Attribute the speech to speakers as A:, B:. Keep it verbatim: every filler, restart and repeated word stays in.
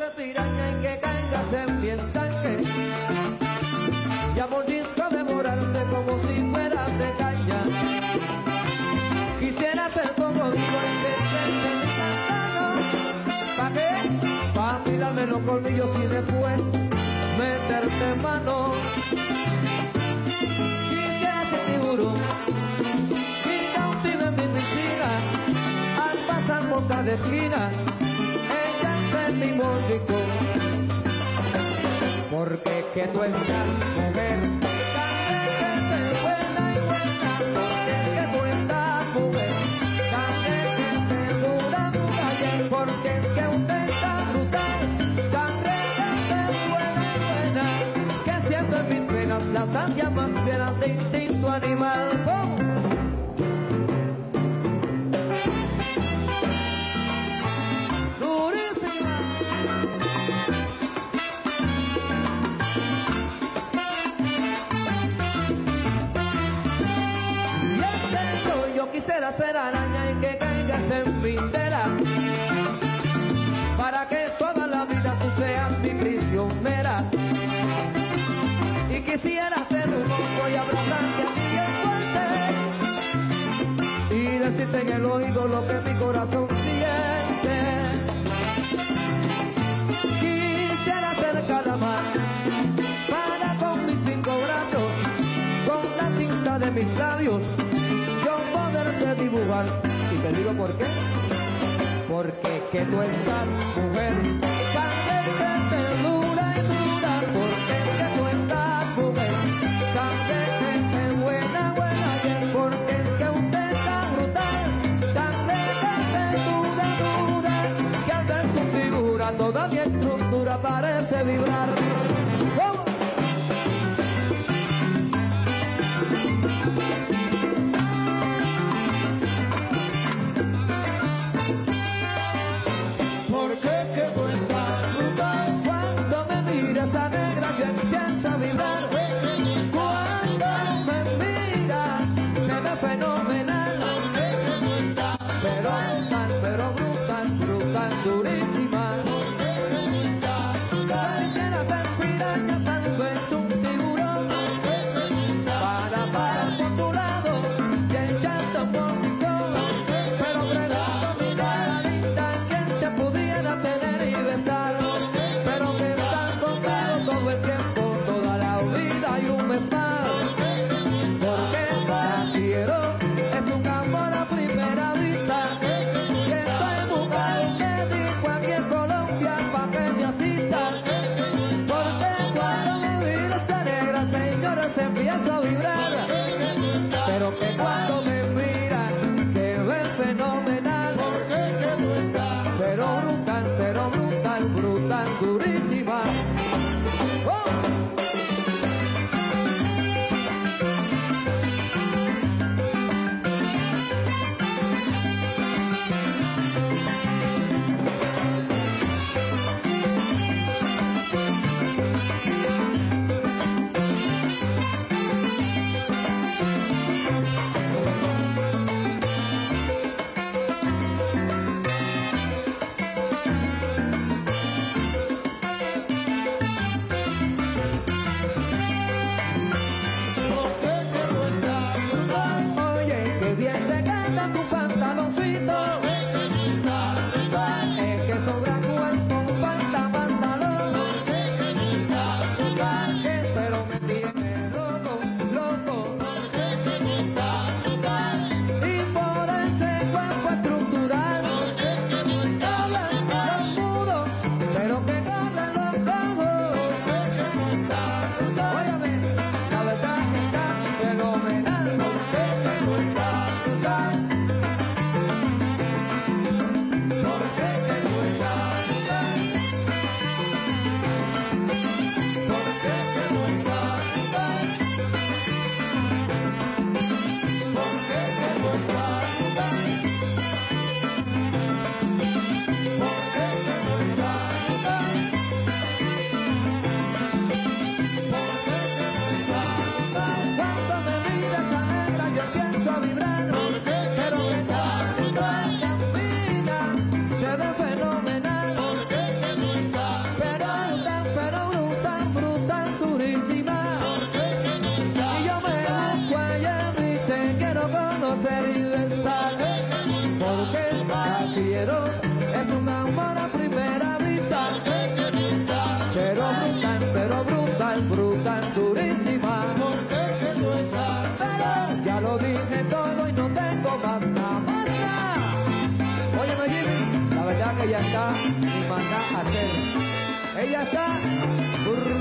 A: piraña y que caigas en mi estanque. Ya mordisco devorarte como si fueras de caña. Quisiera ser cocodrilo y que te mi pantano. ¿Pa' qué? Pa' afilarme los colmillos y después meterte mano. Quisiera ser tiburón y cautivo en mi piscina. Al pasar por cada esquina, ella es mi mordisco. Porque es que tú estás, mujer, candente, buena y buena. Porque es que tú estás, mujer, candente, dura, mujer. Porque es que usted está brutal, candente, buena y buena. Que siento en mis penas las ansias más fieras de instinto animal. ¿Cómo? Quisiera ser araña y que caigas en mi tela, para que toda la vida tú seas mi prisionera. Y quisiera ser un oso y abrazarte a ti bien fuerte y decirte en el oído lo que mi corazón siente. Quisiera ser calamar para con mis cinco brazos, con la tinta de mis labios poderte dibujar. Y te digo por qué. Porque que tú estás, mujer, candente, dura y dura. Porque que tú estás, mujer, candente, buena, buena. Y porque es que usted está brutal, candente, dura, dura. Que al ver tu figura toda mi estructura parece vibrar. ¿Cómo? Esa negra que empieza a vibrar. Cuando me mira se ve fenomenal, pero brutal, pero brutal, brutal, durísima. Pareciera ser piraña, tal vez un tiburón, para parar por tu lado y echarte un poquito. Pero pregunto, mi cara linda, ¿quién te pudiera tener y besar? Pero que todo el tiempo, toda la vida y un mes más. Porque te quiero, es un amor a primera vista. Y estoy buscando de cualquier Colombia pa' que me asista. Porque cuando me miro esa negra, señores, empiezo a vibrar. Pero que cuando me miran se ve fenomenal. Pero brutal, pero brutal, brutal, durísima. ya está.